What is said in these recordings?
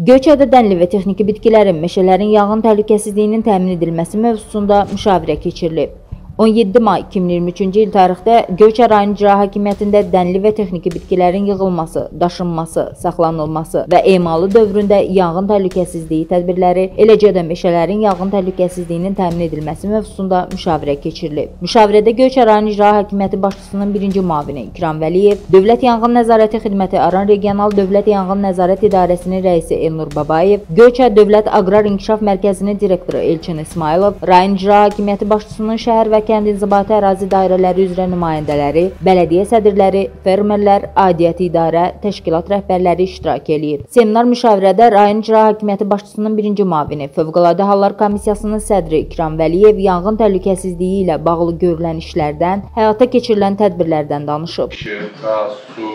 Göyçayda dənli və texniki bitkilərin, meşələrin yanğın təhlükəsizliyinin təmin edilməsi mövzusunda müşavirə keçirilib. 17 may 2023-cü il tarixdə Göyçay rayon İcra Hakimiyyətində dənli və texniki bitkilərin yığılması, daşınması, saxlanılması və emalı dövründə yanğın təhlükəsizliyi tədbirləri, eləcə də meşələrin yanğın təhlükəsizliyinin təmin edilməsi mövzusunda müşavirə keçirilib. Müşavirədə Göyçay rayon İcra Hakimiyyəti başçısının birinci müavini İkram Vəliyev, Dövlət Yanğın Nəzarəti Xidməti Aran Regional Dövlət Yanğın Nəzarət İdarəsinin rəisi Elnur Babayev, Göyçay Dövlət Aqrar İnkişaf Mərkəzinin direktoru Elçin İsmailov, rayon İcra Hakimiyyəti başçısının şəhər və kənd inzibati ərazi dairələri üzrə nümayəndələri, bələdiyyə sədrləri, fermerlər, aidiyyəti idarə, təşkilat rəhbərləri iştirak eləyir. Seminar müşavirədə rayon İcra Hakimiyyəti başçısının birinci müavini, Fövqəladə Hallar Komissiyasının sədri İkram Vəliyev yanğın təhlükəsizliyi ilə bağlı görülən işlərdən, həyata keçirilən tədbirlərdən danışıb. İşıq, qaz, su,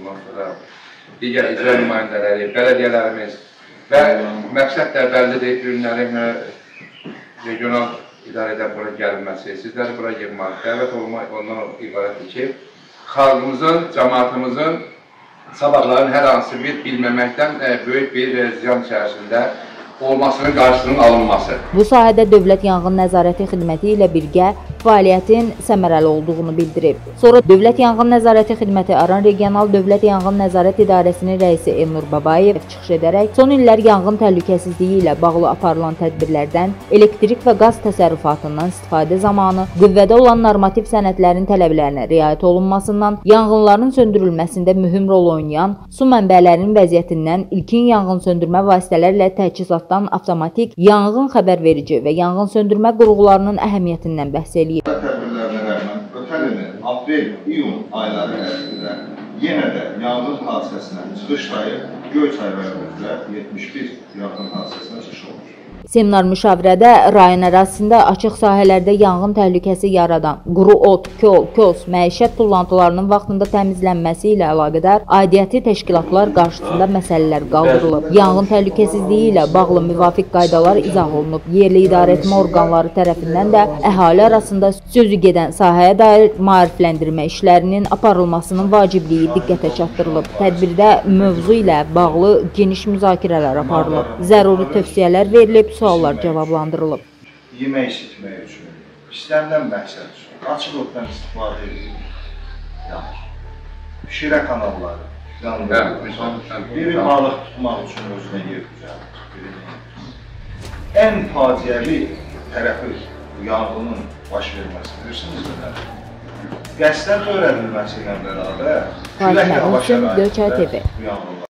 digər icra nümayəndələri, bələdiyyələrimiz və məqsədlər bəllidir, ürünlərin regional idarədən bura gəlməsi, sizləri bura yığmaq, dəvət olmaq ondan ibarətdir ki, xalqımızın, cəmaatımızın sabahların hər hansı bir bilməməkdən böyük bir ziyan içərisində olmasının qarşısının alınması. Bu sahədə Dövlət Yanğın Nəzarəti Xidməti ilə birgə fəaliyyətin səmərəli olduğunu bildirib. Sonra Dövlət Yanğın Nəzarəti Xidməti Aran Regional Dövlət Yanğın Nəzarət İdarəsinin rəisi Elnur Babayev çıxış edərək, son illər yanğın təhlükəsizliyi ilə bağlı aparılan tədbirlərdən, elektrik və qaz təsərrüfatından istifadə zamanı qüvvədə olan normativ sənədlərin tələblərinə riayət olunmasından, yanğınların söndürülməsində mühüm rol oynayan su mənbələrinin vəziyyətindən, ilkin yanğın söndürmə vasitələrlə təchizatdan avtomatik yanğın xəbərverici və yanğın söndürmə qurğularının əhəmiyyətindən bəhs edir. Tədbirlərinə rəğmən, ötən ilin aprel-iyun ayları ərzində yenə də yanğın hadisəsinə çıxış sayı Göyçay rayonunda 71 yanğın hadisəsinə çıxış olmuş. Seminar müşavirədə rayon ərazisində açıq sahələrdə yanğın təhlükəsi yaradan quru ot, kol, köz, məişət tullantılarının vaxtında təmizlənməsi ilə əlaqədar aidiyyəti təşkilatlar qarşısında məsələlər qaldırılıb. Yanğın təhlükəsizliyi ilə bağlı müvafiq qaydalar izah olunub. Yerli idarəetmə orqanları tərəfindən də əhali arasında sözü gedən sahəyə dair maarifləndirmə işlərinin aparılmasının vacibliyi diqqətə çatdırılıb. Tədbirdə mövzu ilə bağlı geniş müzakirələr aparılıb. Zəruri tövsiyələr verilib, suallar cavablandırılıb. Yemək isitmək üçün, istənilən məqsəd üçün, açıq otdan istifadə edilir. Pişirə kanalları, biri balıq tutmaq üçün özünə yer düzəldir. Ən faciəvi tərəfi yanğının baş verməsi, bilirsiniz nədir? Qəsdən törədilməsi ilə bərabər küləklə başa Göyçay TV.